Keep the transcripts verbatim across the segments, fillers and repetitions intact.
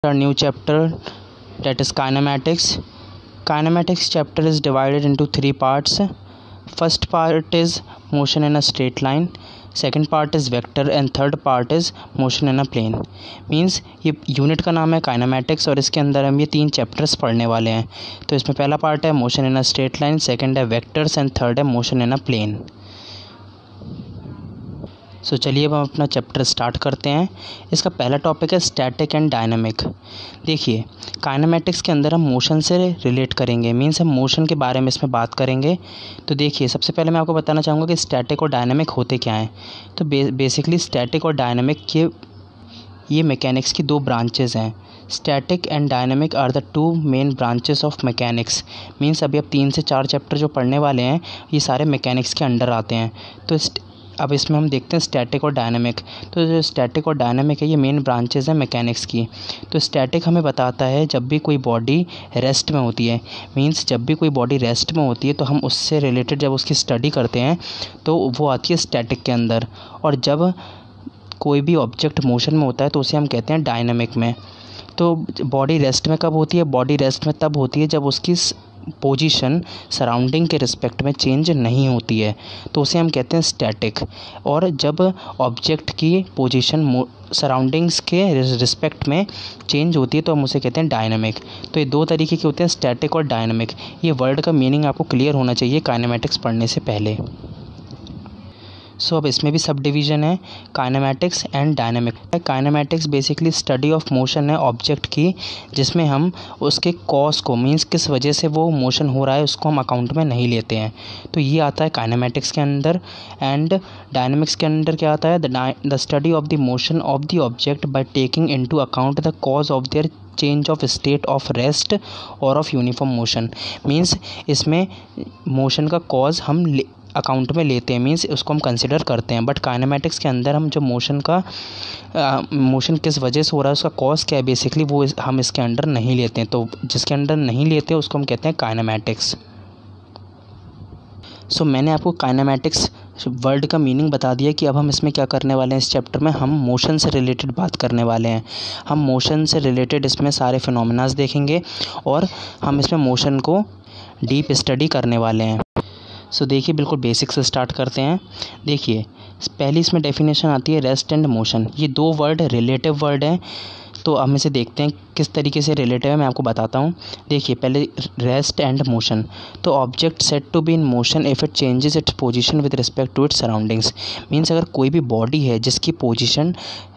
A new chapter, that is kinematics. Kinematics chapter is divided into three parts. First part is motion in a straight line, second part is vector and third part is motion in a plane. Means ये unit का नाम है kinematics और इसके अंदर हम ये तीन चैप्टर्स पढ़ने वाले हैं. तो इसमें पहला पार्ट है motion in a straight line, second है वेक्टर्स एंड थर्ड है motion in a plane. So so, चलिए अब हम अपना चैप्टर स्टार्ट करते हैं. इसका पहला टॉपिक है स्टैटिक एंड डायनामिक. देखिए काइनेमैटिक्स के अंदर हम मोशन से रिलेट करेंगे, मीन्स हम मोशन के बारे में इसमें बात करेंगे. तो देखिए सबसे पहले मैं आपको बताना चाहूँगा कि स्टैटिक और डायनामिक होते क्या हैं. तो बे, बेसिकली स्टैटिक और डायनामिक के ये मैकेनिक्स की दो ब्रांचेस हैं. Static and dynamic are the two main branches of mechanics. Means अभी अब तीन से चार चैप्टर जो पढ़ने वाले हैं ये सारे मैकेनिक्स के अंडर आते हैं. तो अब इसमें हम देखते हैं स्टैटिक और डायनामिक. तो जो स्टैटिक और डायनामिक है ये मेन ब्रांचेस हैं मैकेनिक्स की. तो स्टैटिक हमें बताता है जब भी कोई बॉडी रेस्ट में होती है, मींस जब भी कोई बॉडी रेस्ट में होती है तो हम उससे रिलेटेड जब उसकी स्टडी करते हैं तो वो आती है स्टैटिक के अंदर. और जब कोई भी ऑब्जेक्ट मोशन में होता है तो उसे हम कहते हैं डायनामिक में. तो बॉडी रेस्ट में कब होती है? बॉडी रेस्ट में तब होती है जब उसकी पोजीशन सराउंडिंग के रिस्पेक्ट में चेंज नहीं होती है, तो उसे हम कहते हैं स्टैटिक. और जब ऑब्जेक्ट की पोजीशन सराउंडिंग्स के रिस्पेक्ट में चेंज होती है तो हम उसे कहते हैं डायनामिक. तो ये दो तरीके के होते हैं स्टैटिक और डायनामिक. ये वर्ड का मीनिंग आपको क्लियर होना चाहिए काइनेमैटिक्स पढ़ने से पहले. सो so, अब इसमें भी सब डिवीज़न है kinematics and dynamic. Kinematics basically study of motion है ऑब्जेक्ट की, जिसमें हम उसके कॉज को, मींस किस वजह से वो मोशन हो रहा है, उसको हम अकाउंट में नहीं लेते हैं. तो ये आता है काइनेमैटिक्स के अंदर. एंड डायनामिक्स के अंदर क्या आता है? The study of the motion of the object by taking into account the cause of their change of state of rest और ऑफ यूनिफॉर्म मोशन. मींस इसमें मोशन का कॉज हम अकाउंट में लेते हैं, मींस उसको हम कंसिडर करते हैं. बट काइनेमैटिक्स के अंदर हम जो मोशन का मोशन किस वजह से हो रहा है, उसका कॉज क्या है, बेसिकली वो इस, हम इसके अंडर नहीं लेते हैं. तो जिसके अंडर नहीं लेते उसको हम कहते हैं काइनेमैटिक्स. सो so, मैंने आपको काइनेमैटिक्स वर्ड का मीनिंग बता दिया कि अब हम इसमें क्या करने वाले हैं. इस चैप्टर में हम मोशन से रिलेटेड बात करने वाले हैं. हम मोशन से रिलेटेड इसमें सारे फिनोमेनास देखेंगे और हम इसमें मोशन को डीप स्टडी करने वाले हैं. सो so, देखिए बिल्कुल बेसिक से स्टार्ट करते हैं. देखिए पहली इसमें डेफिनेशन आती है रेस्ट एंड मोशन. ये दो वर्ड रिलेटिव वर्ड हैं. तो हम इसे देखते हैं किस तरीके से रिलेटिव है, मैं आपको बताता हूँ. देखिए पहले रेस्ट एंड मोशन. तो object set to be in motion if it changes its position with respect to its surroundings. Means अगर कोई भी बॉडी है जिसकी पोजीशन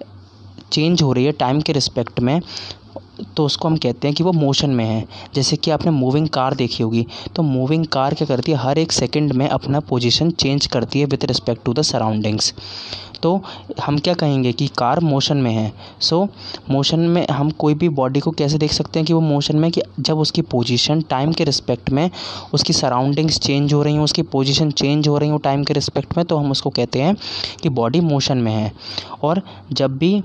चेंज हो रही है टाइम के रिस्पेक्ट में, तो उसको हम कहते हैं कि वो मोशन में है. जैसे कि आपने मूविंग कार देखी होगी, तो मूविंग कार क्या करती है, हर एक सेकंड में अपना पोजीशन चेंज करती है with respect to the surroundings. तो हम क्या कहेंगे कि कार मोशन में है. सो so, मोशन में हम कोई भी बॉडी को कैसे देख सकते हैं कि वो मोशन में, कि जब उसकी पोजीशन टाइम के रिस्पेक्ट में उसकी सराउंडिंग्स चेंज हो रही हैं, उसकी पोजीशन चेंज हो रही हो टाइम के रिस्पेक्ट में, तो हम उसको कहते हैं कि बॉडी मोशन में है. और जब भी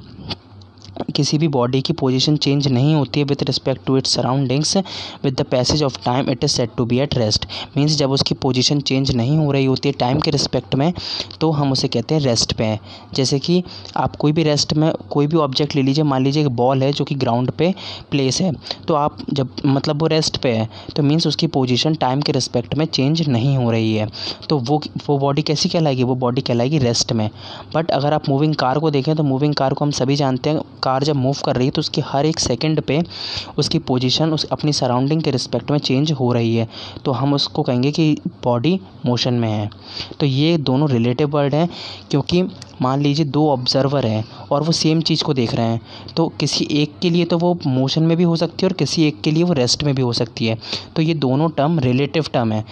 किसी भी बॉडी की पोजीशन चेंज नहीं होती है with respect to its surroundings with the passage of time, it is said to be at rest. Means जब उसकी पोजीशन चेंज नहीं हो रही होती है टाइम के रिस्पेक्ट में, तो हम उसे कहते हैं रेस्ट पे है. जैसे कि आप कोई भी रेस्ट में कोई भी ऑब्जेक्ट ले लीजिए, मान लीजिए एक बॉल है जो कि ग्राउंड पे प्लेस है, तो आप जब मतलब वो रेस्ट पे है तो मीन्स उसकी पोजीशन टाइम के रिस्पेक्ट में चेंज नहीं हो रही है, तो वो वो बॉडी कैसी कहलाएगी, वो बॉडी कहलाएगी रेस्ट में. बट अगर आप मूविंग कार को देखें तो मूविंग कार को हम सभी जानते हैं, कार जब मूव कर रही है तो उसकी हर एक सेकंड पे उसकी पोजीशन उस अपनी सराउंडिंग के रिस्पेक्ट में चेंज हो रही है, तो हम उसको कहेंगे कि बॉडी मोशन में है. तो ये दोनों रिलेटिव वर्ड हैं, क्योंकि मान लीजिए दो ऑब्जर्वर हैं और वो सेम चीज़ को देख रहे हैं, तो किसी एक के लिए तो वो मोशन में भी हो सकती है और किसी एक के लिए वो रेस्ट में भी हो सकती है. तो ये दोनों टर्म रिलेटिव टर्म है.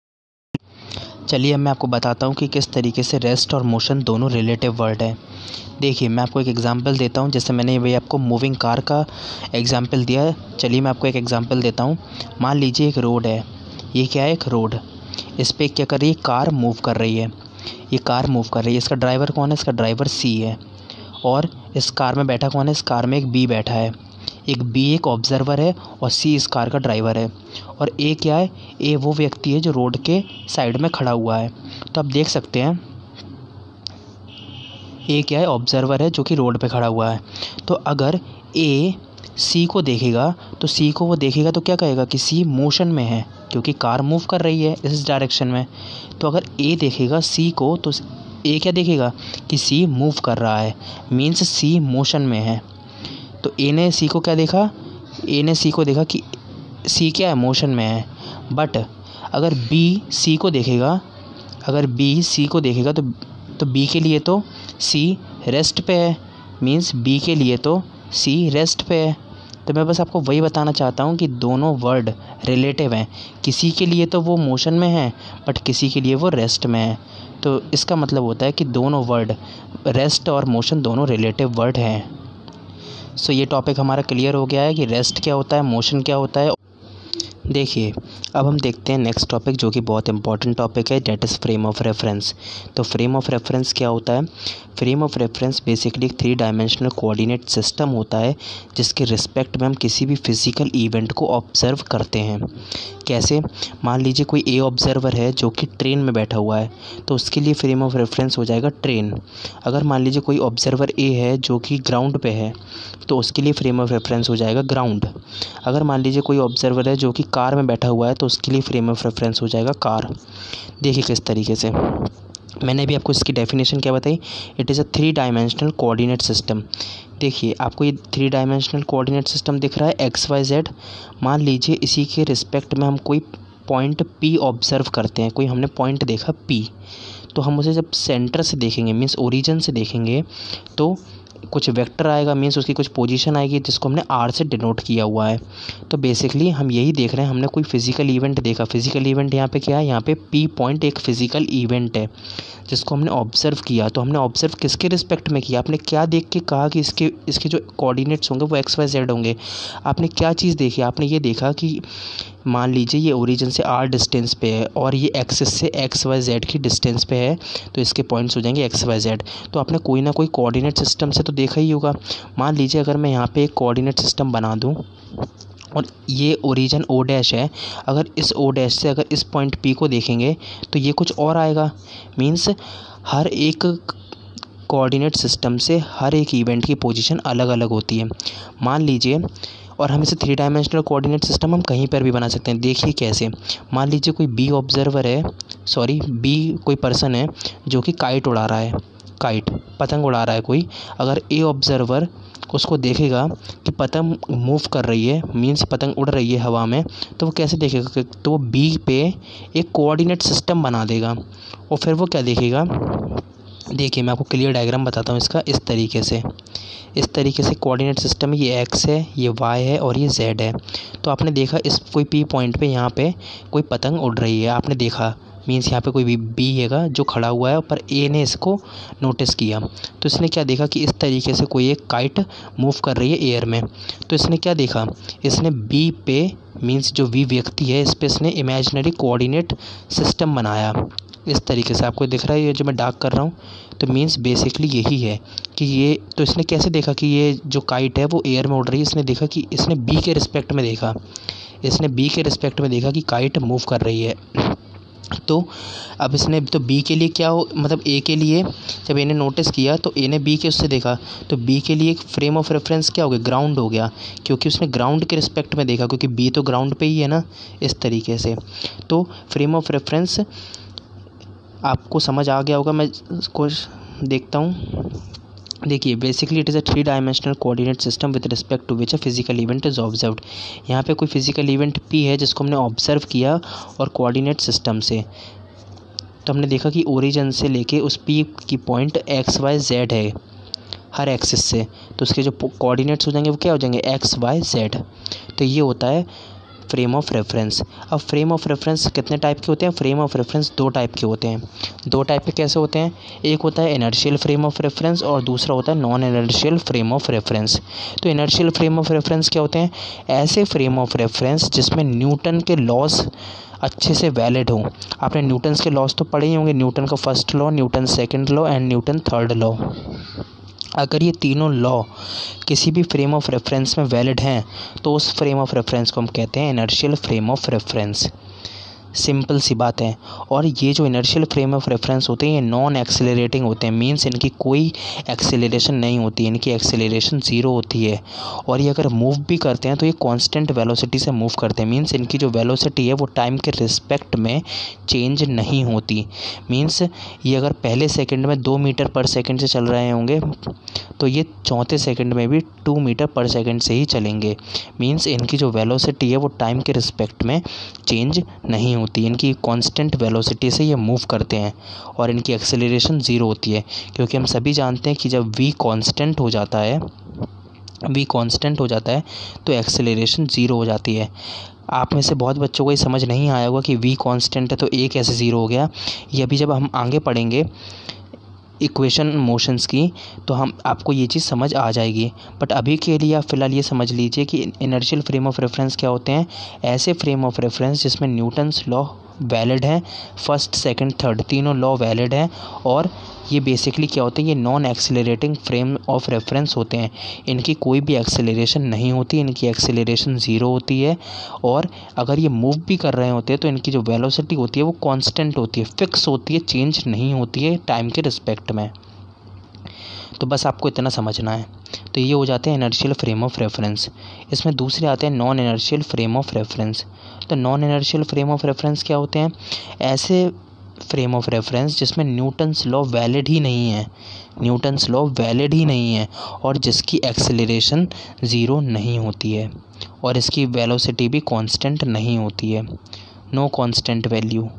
चलिए अब मैं आपको बताता हूँ कि किस तरीके से रेस्ट और मोशन दोनों रिलेटिव वर्ड है. देखिए मैं आपको एक एग्जांपल देता हूँ. जैसे मैंने वही आपको मूविंग कार का एग्जांपल दिया है, चलिए मैं आपको एक एग्जांपल देता हूँ. मान लीजिए एक रोड है. ये क्या है? एक रोड. इस पर क्या कर रही है? कार मूव कर रही है. ये कार मूव कर रही है. इसका ड्राइवर कौन है? इसका ड्राइवर सी है. और इस कार में बैठा कौन है? इस कार में एक बी बैठा है. एक बी एक ऑब्जर्वर है और सी इस कार का ड्राइवर है. और ए क्या है? ए वो व्यक्ति है जो रोड के साइड में खड़ा हुआ है. तो आप देख सकते हैं ए क्या है? ऑब्जर्वर है जो कि रोड पे खड़ा हुआ है. तो अगर ए सी को देखेगा तो सी को वो देखेगा तो क्या कहेगा कि सी मोशन में है, क्योंकि कार मूव कर रही है इस डायरेक्शन में। तो अगर ए देखेगा सी को तो ए क्या देखेगा कि सी मूव कर रहा है, मीन्स सी मोशन में है। तो ए ने सी को क्या देखा, ए ने सी को देखा कि सी क्या है, मोशन में है। बट अगर बी सी को देखेगा, अगर बी सी को देखेगा तो तो बी के लिए तो सी रेस्ट पे है, मीन्स बी के लिए तो सी रेस्ट पे है। तो मैं बस आपको वही बताना चाहता हूँ कि दोनों वर्ड रिलेटिव हैं, किसी के लिए तो वो मोशन में है बट किसी के लिए वो रेस्ट में है। तो इसका मतलब होता है कि दोनों वर्ड रेस्ट और मोशन दोनों रिलेटिव वर्ड हैं। सो ये टॉपिक हमारा क्लियर हो गया है कि रेस्ट क्या होता है, मोशन क्या होता है। देखिए अब हम देखते हैं नेक्स्ट टॉपिक जो कि बहुत इंपॉर्टेंट टॉपिक है, that is frame of reference. तो फ्रेम ऑफ रेफरेंस क्या होता है? फ्रेम ऑफ रेफरेंस बेसिकली एक थ्री डायमेंशनल कोऑर्डिनेट सिस्टम होता है जिसके रिस्पेक्ट में हम किसी भी फिज़िकल इवेंट को ऑब्जर्व करते हैं। कैसे? मान लीजिए कोई ए ऑब्जर्वर है जो कि ट्रेन में बैठा हुआ है, तो उसके लिए फ्रेम ऑफ रेफरेंस हो जाएगा ट्रेन। अगर मान लीजिए कोई ऑब्जर्वर ए है जो कि ग्राउंड पे है, तो उसके लिए फ्रेम ऑफ रेफरेंस हो जाएगा ग्राउंड। अगर मान लीजिए कोई ऑब्जर्वर है जो कि कार में बैठा हुआ है, तो उसके लिए फ्रेम ऑफ रेफरेंस हो जाएगा कार। देखिए किस तरीके से मैंने भी आपको इसकी डेफिनेशन क्या बताई, it is a three dimensional coordinate system. देखिए आपको ये थ्री डायमेंशनल कोऑर्डिनेट सिस्टम दिख रहा है एक्स वाई जेड। मान लीजिए इसी के रिस्पेक्ट में हम कोई पॉइंट पी ऑब्जर्व करते हैं, कोई हमने पॉइंट देखा पी, तो हम उसे जब सेंटर से देखेंगे मीन्स ओरिजिन से देखेंगे तो कुछ वेक्टर आएगा, मीन्स उसकी कुछ पोजीशन आएगी जिसको हमने आर से डिनोट किया हुआ है। तो बेसिकली हम यही देख रहे हैं, हमने कोई फिजिकल इवेंट देखा। फिजिकल इवेंट यहाँ पे क्या है, यहाँ पे पी पॉइंट एक फिजिकल इवेंट है जिसको हमने ऑब्जर्व किया। तो हमने ऑब्जर्व किसके रिस्पेक्ट में किया? आपने क्या देख के कहा कि इसके इसके जो कोऑर्डिनेट्स होंगे वो एक्स वाई जेड होंगे? आपने क्या चीज़ देखी? आपने ये देखा कि मान लीजिए ये ओरिजिन से आर डिस्टेंस पे है और ये एक्सिस से एक्स वाई जेड की डिस्टेंस पे है, तो इसके पॉइंट्स हो जाएंगे एक्स वाई जेड। तो आपने कोई ना कोई कोऑर्डिनेट सिस्टम से तो देखा ही होगा। मान लीजिए अगर मैं यहाँ पे एक कोऑर्डिनेट सिस्टम बना दूँ और ये ओरिजिन ओ डैश है, अगर इस ओ डैश से अगर इस पॉइंट पी को देखेंगे तो ये कुछ और आएगा। मीन्स हर एक कोऑर्डिनेट सिस्टम से हर एक इवेंट की पोजीशन अलग अलग होती है। मान लीजिए, और हम इसे थ्री डायमेंशनल कोऑर्डिनेट सिस्टम हम कहीं पर भी बना सकते हैं। देखिए कैसे, मान लीजिए कोई बी ऑब्जर्वर है, सॉरी बी कोई पर्सन है जो कि काइट उड़ा रहा है, काइट पतंग उड़ा रहा है कोई। अगर ए ऑब्जर्वर उसको देखेगा कि पतंग मूव कर रही है, मीन्स पतंग उड़ रही है हवा में, तो वो कैसे देखेगा? तो वो बी पे एक कोऑर्डिनेट सिस्टम बना देगा और फिर वो क्या देखेगा? देखिए मैं आपको क्लियर डायग्राम बताता हूँ इसका। इस तरीके से इस तरीके से कोऑर्डिनेट सिस्टम, ये एक्स है, ये वाई है और ये जेड है। तो आपने देखा इस कोई पी पॉइंट पे यहाँ पे कोई पतंग उड़ रही है, आपने देखा, मीन्स यहाँ पे कोई भी बी हैगा जो खड़ा हुआ है, पर ए ने इसको नोटिस किया। तो इसने क्या देखा कि इस तरीके से कोई एक काइट मूव कर रही है एयर में। तो इसने क्या देखा, इसने बी पे, मीन्स जो वी व्यक्ति है, इस पे इसने इमेजिनरी कोऑर्डिनेट सिस्टम बनाया। इस तरीके से आपको दिख रहा है ये जो मैं डार्क कर रहा हूँ, तो मीन्स बेसिकली यही है कि ये, तो इसने कैसे देखा कि ये जो काइट है वो एयर में उड़ रही है? इसने देखा कि इसने बी के रिस्पेक्ट में देखा, इसने बी के रिस्पेक्ट में देखा कि काइट मूव कर रही है। तो अब इसने तो बी के लिए क्या हो, मतलब ए के लिए जब ए ने नोटिस किया तो ए ने बी के उससे देखा, तो बी के लिए फ्रेम ऑफ रेफरेंस क्या हो गया? ग्राउंड हो गया, क्योंकि उसने ग्राउंड के रिस्पेक्ट में देखा, क्योंकि बी तो ग्राउंड पे ही है ना। इस तरीके से तो फ्रेम ऑफ रेफरेंस आपको समझ आ गया होगा। मैं कुछ देखता हूँ। देखिए basically it is a three dimensional coordinate system with respect to which a physical event is observed. यहाँ पे कोई फिजिकल इवेंट पी है जिसको हमने ऑब्जर्व किया और कोऑर्डिनेट सिस्टम से, तो हमने देखा कि ओरिजिन से लेके उस पी की पॉइंट एक्स वाई जेड है हर एक्सिस से, तो उसके जो कोऑर्डिनेट्स हो जाएंगे वो क्या हो जाएंगे? X Y Z. तो ये होता है फ्रेम ऑफ रेफरेंस। अब फ्रेम ऑफ रेफरेंस कितने टाइप के होते हैं? फ्रेम ऑफ रेफरेंस दो टाइप के होते हैं। दो टाइप के कैसे होते हैं? एक होता है इनर्शियल फ्रेम ऑफ रेफरेंस और दूसरा होता है non inertial frame of reference. तो इनर्शियल फ्रेम ऑफ रेफरेंस क्या होते हैं? ऐसे फ्रेम ऑफ रेफरेंस जिसमें न्यूटन के लॉज अच्छे से वैलिड हों। आपने न्यूटन्स के लॉज तो पढ़े ही होंगे, न्यूटन का first law, Newton second law and Newton third law. अगर ये तीनों लॉ किसी भी फ्रेम ऑफ रेफरेंस में वैलिड हैं तो उस फ्रेम ऑफ रेफरेंस को हम कहते हैं inertial frame of reference. Simple सी बात है। और ये जो इनर्शियल फ्रेम ऑफ रेफरेंस होते हैं ये नॉन एक्सेलरेटिंग होते हैं, मींस इनकी कोई एक्सेलरेशन नहीं होती, इनकी एक्सेलरेशन ज़ीरो होती है। और ये अगर मूव भी करते हैं तो ये कांस्टेंट वेलोसिटी से मूव करते हैं, मींस इनकी जो वेलोसिटी है वो टाइम के रिस्पेक्ट में चेंज नहीं होती। मींस ये अगर पहले सेकंड में दो मीटर पर सेकंड से चल रहे होंगे तो ये चौथे सेकंड में भी टू मीटर पर सेकंड से ही चलेंगे। मींस इनकी जो वेलोसिटी है वो टाइम के रिस्पेक्ट में चेंज नहीं होती, इनकी कांस्टेंट वेलोसिटी से ये मूव करते हैं और इनकी एक्सेलरेशन ज़ीरो होती है। क्योंकि हम सभी जानते हैं कि जब v कांस्टेंट हो जाता है v कांस्टेंट हो जाता है तो एक्सेलरेशन ज़ीरो हो जाती है। आप में से बहुत बच्चों को ये समझ नहीं आया होगा कि v कांस्टेंट है तो a कैसे ज़ीरो हो गया। ये अभी जब हम आगे पढ़ेंगे इक्वेशन मोशंस की तो हम आपको ये चीज़ समझ आ जाएगी। बट अभी के लिए आप फ़िलहाल ये समझ लीजिए कि इनर्शियल फ्रेम ऑफ रेफरेंस क्या होते हैं। ऐसे फ्रेम ऑफ रेफरेंस जिसमें न्यूटन्स लॉ वैलिड है, फर्स्ट सेकंड थर्ड तीनों लॉ वैलिड हैं। और ये बेसिकली क्या होते हैं, ये non accelerating frame of reference होते हैं। इनकी कोई भी एक्सेलरेशन नहीं होती, इनकी एक्सेलरेशन ज़ीरो होती है। और अगर ये मूव भी कर रहे होते हैं तो इनकी जो वेलोसिटी होती है वो कांस्टेंट होती है, फिक्स होती है, चेंज नहीं होती है टाइम के रिस्पेक्ट में। तो बस आपको इतना समझना है। तो ये हो जाते हैं इनर्शियल फ्रेम ऑफ रेफरेंस। इसमें दूसरे आते हैं non inertial frame of reference. तो non inertial frame of reference क्या होते हैं, ऐसे फ्रेम ऑफ रेफरेंस जिसमें न्यूटन्स लॉ वैलिड ही नहीं है, न्यूटन्स लॉ वैलिड ही नहीं है और जिसकी एक्सेलरेशन ज़ीरो नहीं होती है और इसकी वेलोसिटी भी कांस्टेंट नहीं होती है, नो कांस्टेंट वैल्यू।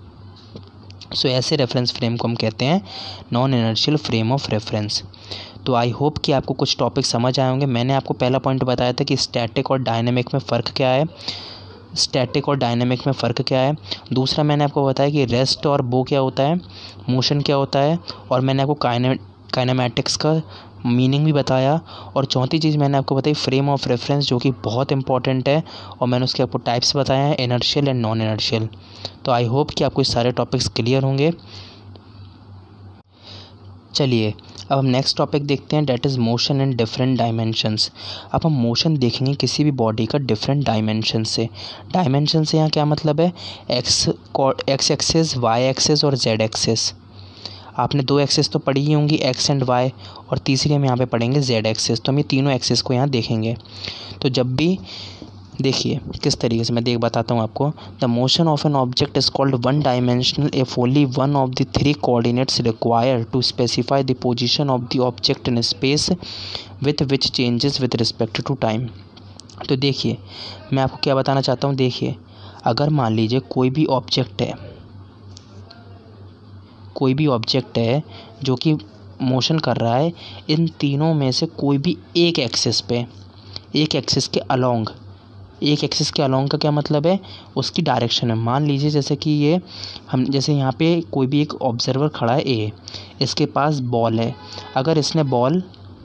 सो ऐसे रेफरेंस फ्रेम को हम कहते हैं non inertial frame of reference. तो आई होप कि आपको कुछ टॉपिक समझ आए होंगे। मैंने आपको पहला पॉइंट बताया था कि स्टैटिक और डायनेमिक में फ़र्क क्या है, स्टैटिक और डायनेमिक में फ़र्क क्या है। दूसरा मैंने आपको बताया कि रेस्ट और बो क्या होता है, मोशन क्या होता है। और मैंने आपको काइने काइनेमैटिक्स का मीनिंग भी बताया। और चौथी चीज़ मैंने आपको बताई फ्रेम ऑफ रेफरेंस, जो कि बहुत इंपॉर्टेंट है और मैंने उसके आपको टाइप्स बताए हैं, इनर्शियल एंड नॉन इनर्शियल। तो आई होप कि आपको सारे टॉपिक्स क्लियर होंगे। चलिए अब हम नेक्स्ट टॉपिक देखते हैं, that is motion in different dimensions. अब हम मोशन देखेंगे किसी भी बॉडी का डिफरेंट डायमेंशन से। डायमेंशन से यहाँ क्या मतलब है, X X axes, Y axes और जेड एक्सेस। आपने दो एक्सेस तो पढ़ी ही होंगी, एक्स एंड वाई, और तीसरी हम यहाँ पे पढ़ेंगे जेड एक्सेस। तो हम ये तीनों एक्सेस को यहाँ देखेंगे। तो जब भी देखिए किस तरीके से मैं देख बताता हूँ आपको। The motion of an object is called one dimensional if only one of the three coordinates required to specify the position of the object in space with which changes with respect to time. तो देखिए मैं आपको क्या बताना चाहता हूँ। देखिए अगर मान लीजिए कोई भी ऑब्जेक्ट है कोई भी ऑब्जेक्ट है जो कि मोशन कर रहा है, इन तीनों में से कोई भी एक एक्सिस पे, एक एक्सिस के अलोंग, एक एक्सिस के अलोंग का क्या मतलब है, उसकी डायरेक्शन है। मान लीजिए जैसे कि ये हम जैसे यहाँ पे कोई भी एक ऑब्जर्वर खड़ा है ए, इसके पास बॉल है। अगर इसने बॉल,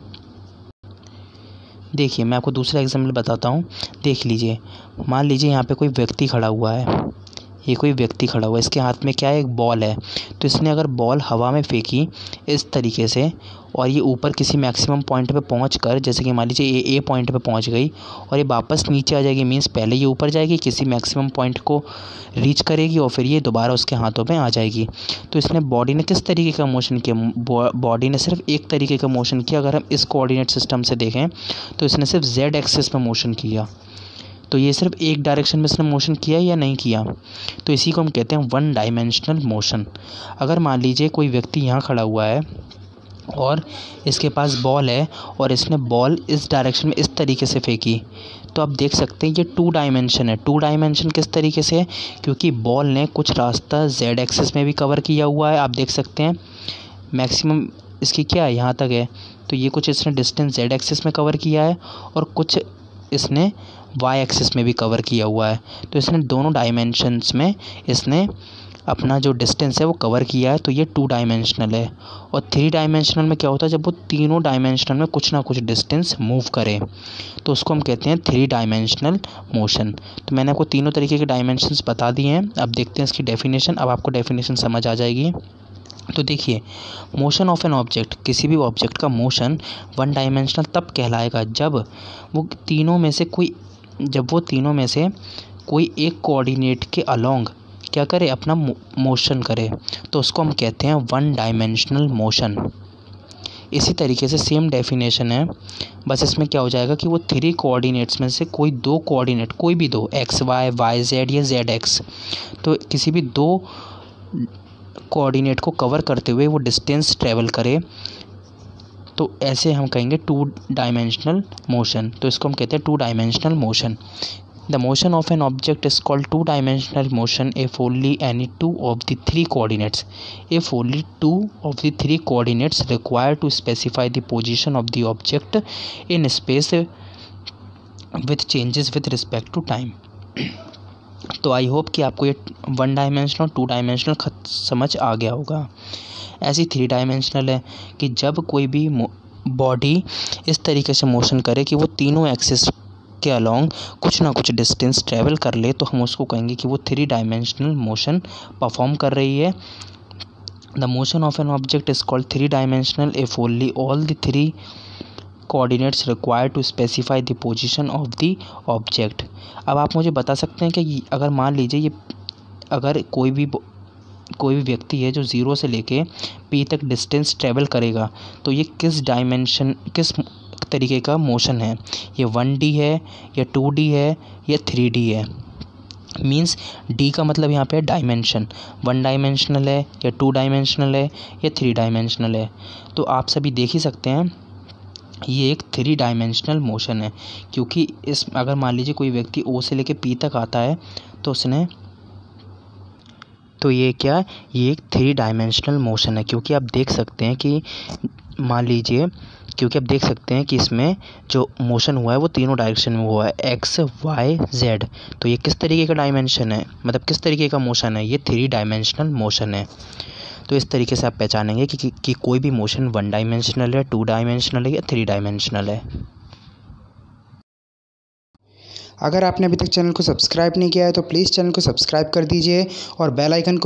देखिए मैं आपको दूसरा एग्जाम्पल बताता हूँ, देख लीजिए। मान लीजिए यहाँ पे कोई व्यक्ति खड़ा हुआ है, ये कोई व्यक्ति खड़ा हुआ है, इसके हाथ में क्या है, एक बॉल है। तो इसने अगर बॉल हवा में फेंकी इस तरीके से और ये ऊपर किसी मैक्सिमम पॉइंट पे पहुंचकर, जैसे कि मान लीजिए ये ए पॉइंट पे पहुंच गई और ये वापस नीचे आ जाएगी, मीन्स पहले ये ऊपर जाएगी, किसी मैक्सिमम पॉइंट को रीच करेगी और फिर ये दोबारा उसके हाथों में आ जाएगी। तो इसने बॉडी ने किस तरीके का मोशन किया, बॉडी ने सिर्फ एक तरीके का मोशन किया। अगर हम इस कोऑर्डिनेट सिस्टम से देखें तो इसने सिर्फ जेड एक्सिस में मोशन किया। तो ये सिर्फ एक डायरेक्शन में इसने मोशन किया या नहीं किया, तो इसी को हम कहते हैं वन डायमेंशनल मोशन। अगर मान लीजिए कोई व्यक्ति यहाँ खड़ा हुआ है और इसके पास बॉल है और इसने बॉल इस डायरेक्शन में इस तरीके से फेंकी, तो आप देख सकते हैं ये टू डायमेंशन है। टू डायमेंशन किस तरीके से है, क्योंकि बॉल ने कुछ रास्ता जेड एक्सिस में भी कवर किया हुआ है। आप देख सकते हैं मैक्सिमम इसकी क्या है, यहाँ तक है। तो ये कुछ इसने डिस्टेंस जेड एक्सिस में कवर किया है और कुछ इसने वाई एक्सिस में भी कवर किया हुआ है। तो इसने दोनों डायमेंशंस में इसने अपना जो डिस्टेंस है वो कवर किया है। तो ये टू डायमेंशनल है। और थ्री डायमेंशनल में क्या होता है, जब वो तीनों डायमेंशनल में कुछ ना कुछ डिस्टेंस मूव करे तो उसको हम कहते हैं थ्री डायमेंशनल मोशन। तो मैंने आपको तीनों तरीके के डायमेंशंस बता दिए हैं। अब देखते हैं इसकी डेफिनेशन। अब आपको डेफिनेशन समझ आ जाएगी। तो देखिए मोशन ऑफ एन ऑब्जेक्ट, किसी भी ऑब्जेक्ट का मोशन वन डायमेंशनल तब कहलाएगा जब वो तीनों में से कोई जब वो तीनों में से कोई एक कोऑर्डिनेट के अलोंग क्या करे, अपना मोशन करे, तो उसको हम कहते हैं वन डायमेंशनल मोशन। इसी तरीके से सेम डेफिनेशन है, बस इसमें क्या हो जाएगा कि वो थ्री कोऑर्डिनेट्स में से कोई दो कोऑर्डिनेट, कोई भी दो, एक्स वाई, वाई जेड या जेड एक्स, तो किसी भी दो कोऑर्डिनेट को कवर करते हुए वो डिस्टेंस ट्रेवल करे, तो ऐसे हम कहेंगे टू डायमेंशनल मोशन। तो इसको हम कहते हैं two dimensional motion. The motion of an object is called two dimensional motion if only any two of the three coordinates if only two of the three coordinates required to specify the position of the object in space with changes with respect to time। तो I hope कि आपको ये one dimensional two dimensional खत समझ आ गया होगा। ऐसी three dimensional है कि जब कोई भी बॉडी इस तरीके से मोशन करे कि वो तीनों एक्सिस के अलोंग कुछ ना कुछ डिस्टेंस ट्रेवल कर ले, तो हम उसको कहेंगे कि वो थ्री डायमेंशनल मोशन परफॉर्म कर रही है। The motion of an object is called three dimensional if only all the three coordinates required to specify the position of the object. अब आप मुझे बता सकते हैं कि अगर मान लीजिए ये अगर कोई भी कोई भी व्यक्ति है जो ज़ीरो से लेके पी तक डिस्टेंस ट्रेवल करेगा, तो ये किस डायमेंशन किस तरीके का मोशन है, ये वन डी है या टू डी है या थ्री डी है। मींस डी का मतलब यहाँ पे डायमेंशन, वन डायमेंशनल है या टू डायमेंशनल है या थ्री डायमेंशनल है। तो आप सभी देख ही सकते हैं ये एक थ्री डायमेंशनल मोशन है, क्योंकि इस अगर मान लीजिए कोई व्यक्ति ओ से लेके पी तक आता है तो उसने तो ये क्या, ये एक थ्री डायमेंशनल मोशन है, क्योंकि आप देख सकते हैं कि मान लीजिए क्योंकि आप देख सकते हैं कि इसमें जो मोशन हुआ है वो तीनों डायरेक्शन में हुआ है, एक्स वाई जेड। तो ये किस तरीके का डायमेंशन है, मतलब किस तरीके का मोशन है, ये थ्री डायमेंशनल मोशन है। तो इस तरीके से आप पहचानेंगे कि, कि, कि कोई भी मोशन वन डायमेंशनल है, टू डायमेंशनल है या थ्री डायमेंशनल है। अगर आपने अभी तक चैनल को सब्सक्राइब नहीं किया है तो प्लीज़ चैनल को सब्सक्राइब कर दीजिए और बेल आइकन को